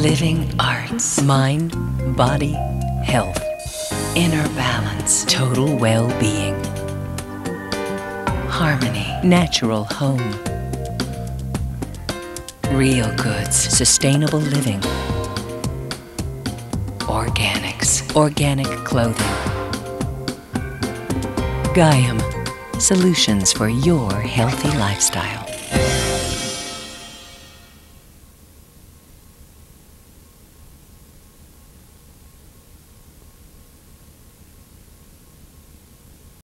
Living arts. Mind, body, health. Inner balance. Total well-being. Harmony. Natural home. Real goods. Sustainable living. Organics. Organic clothing. Gaiam. Solutions for your healthy lifestyle.